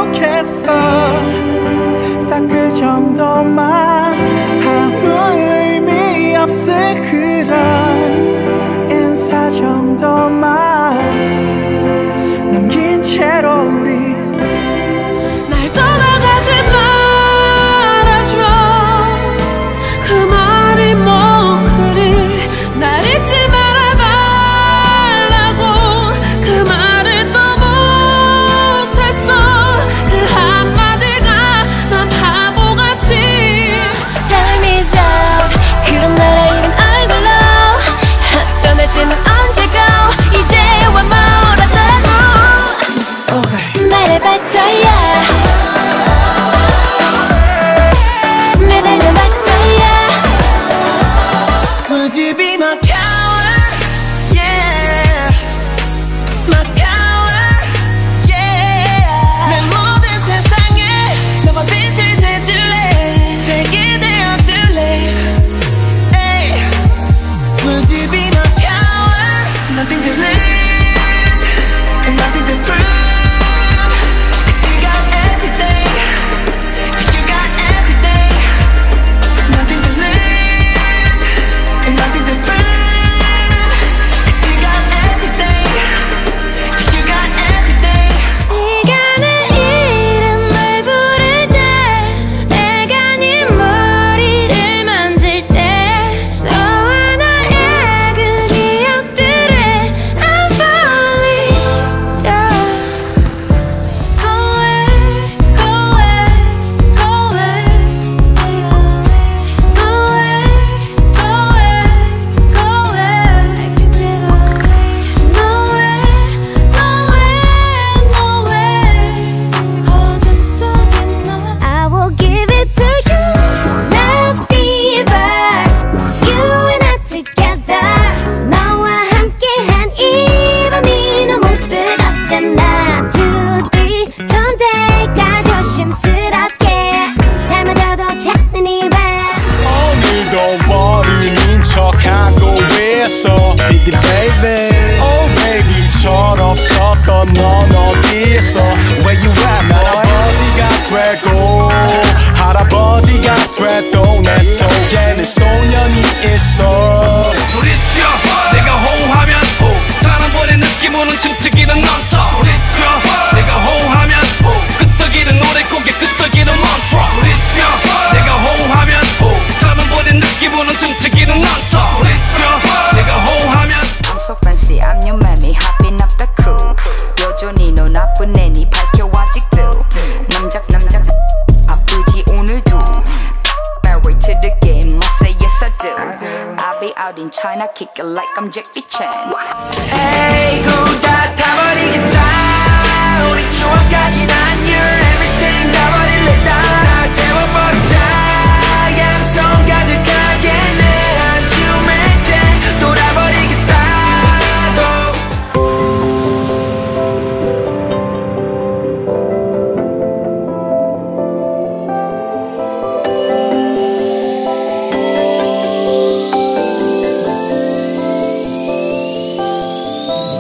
좋겠어. 딱 그 정도만 아무 의미 없을 그런 인사 정도만 남긴 채로 우리 날 떠나가지 말아줘. 그 말이 뭐 그리 날 잊지 말아달라고. 그 말을 또 못했어. 그 한마디가 난 바보같이 Time is out. 그런 나라 이름 알걸로. 떠날 때는 언제고 이제와 멀어더라고. 말해봤자야. 매달려봤자야. Would you be my coward? Yeah, my coward. Yeah. 내 모든 세상에 너만 빛을 대줄래. 세계 되어줄래. Hey. Would you be my coward? Nothing to lose and nothing to prove. Where you at? 할아버지가 되고 할아버지가 돼도 내 속에는 소년이 있어. 소리쳐 내가 호하면 호. 사람들의 느낌 오는 춤추기는 넘쳐. 소리쳐 내가 호하면 호. 끄떡이는 노래 고개 끄떡이는 멈춰. 소리쳐 내가 호하면 호. 사람들의 느낌 오는 춤추기는 넘쳐. 소리쳐 내가 호하면 I'm so fancy I'm your mammy hopping up the cool. 여전히 너 나쁜 애니 밝혀 아직도. 남작 바쁘지 오늘도. Married to the game I say yes I do. I'll be out in China kick it like I'm Jackie Chan.